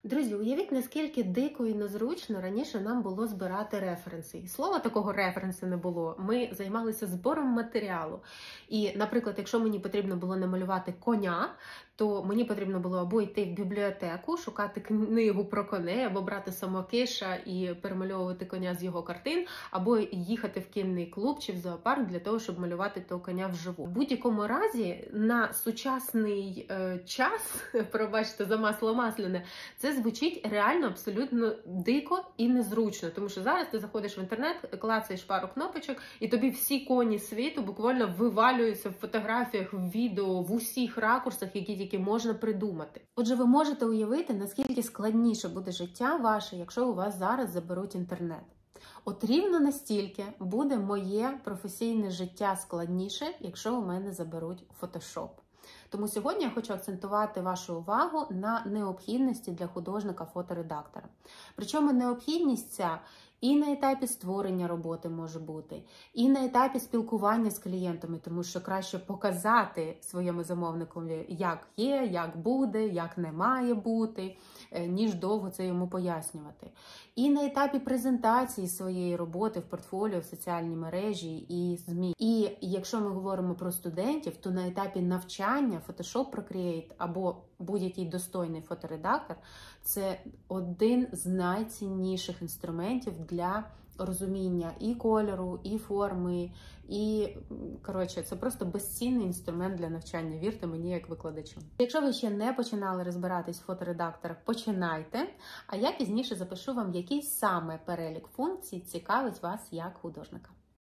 Друзі, уявіть, наскільки дико і незручно раніше нам було збирати референси. І слова такого референсу не було. Ми займалися збором матеріалу. І, наприклад, якщо мені потрібно було намалювати коня, то мені потрібно було або йти в бібліотеку, шукати книгу про коней, або брати самокиша і перемальовувати коня з його картин, або їхати в кінний клуб чи в зоопарк для того, щоб малювати того коня вживу. В будь-якому разі, на сучасний час, пробачте за масло масляне, це звучить реально абсолютно дико і незручно, тому що зараз ти заходиш в інтернет, клацаєш пару кнопочок, і тобі всі коні світу буквально вивалюються в фотографіях, в відео, в усіх ракурсах, які тільки можна придумати. Отже, ви можете уявити, наскільки складніше буде життя ваше, якщо у вас зараз заберуть інтернет. От рівно настільки буде моє професійне життя складніше, якщо у мене заберуть Photoshop. Тому сьогодні я хочу акцентувати вашу увагу на необхідності для художника-фоторедактора. Причому необхідність ця і на етапі створення роботи може бути, і на етапі спілкування з клієнтами, тому що краще показати своєму замовникові, як є, як буде, як не має бути, ніж довго це йому пояснювати. І на етапі презентації своєї роботи в портфоліо, в соціальній мережі і ЗМІ. І якщо ми говоримо про студентів, то на етапі навчання Photoshop Procreate або будь-який достойний фоторедактор – це один з найцінніших інструментів для розуміння і кольору, і форми, і, коротше, це просто безцінний інструмент для навчання, вірте мені, як викладачу. Якщо ви ще не починали розбиратись в фоторедакторах, починайте, а я пізніше запишу вам, який саме перелік функцій цікавить вас як художника.